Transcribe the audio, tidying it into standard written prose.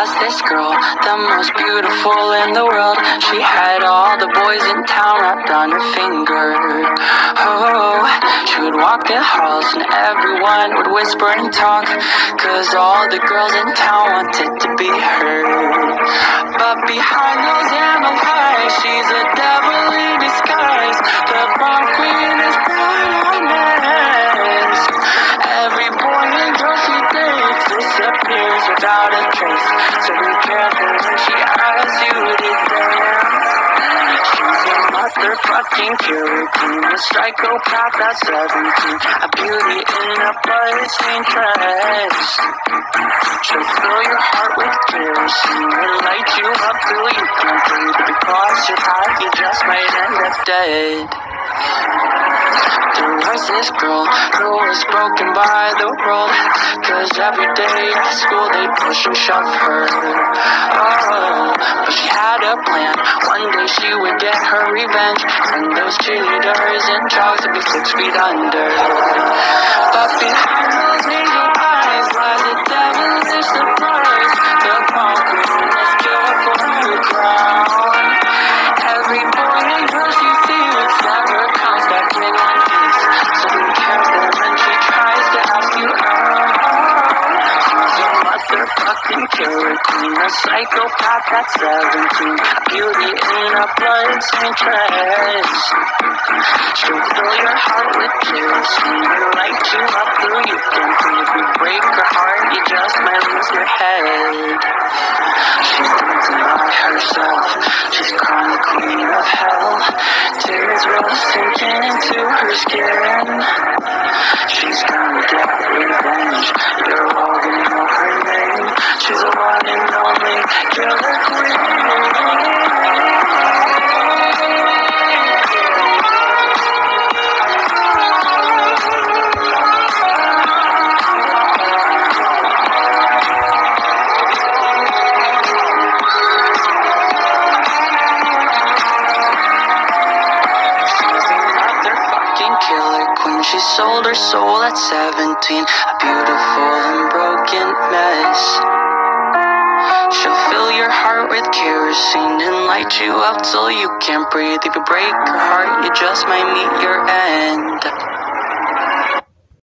was this girl, the most beautiful in the world. She had all the boys in town wrapped on her finger. Oh, she would walk the halls and everyone would whisper and talk, 'cause all the girls in town wanted to be her. But behind those animal eyes, she's a devil in disguise. The prom queen is blindness. Every boy and girl she dates disappears without a trace. So be careful when she asks you to dance. She's a motherfucking killer queen, a psychopath at 17, a beauty in a bloodstained dress. She'll fill your heart with kerosene and light you up till you can't breathe. Because you're hot, you just might end up dead. There was this girl who was broken by the world, 'cause every day at school they push and shove her. Oh, but she had a plan. One day she would get her revenge, and those cheerleaders and jogs would be 6 feet under. But behind those angel eyes lies a devilish surprise. The prom queen is killed for her crown. Every boy and girl she sees never comes back in one piece. So be careful when she tries to ask you out. She's a motherfucking killer queen, a psychopath at 17, a beauty in a bloodstained dress. She'll fill your heart with kerosene and light you up till you can breathe. If you break her heart, you just might lose your head. She's dancing by herself, she's crying the queen of hell. Tears will sink into her skin. She's gonna get revenge, you're all gonna know her name. She's the one and only killer queen. She sold her soul at 17, a beautiful and broken mess. She'll fill your heart with kerosene and light you up till you can't breathe. If you break her heart, you just might meet your end.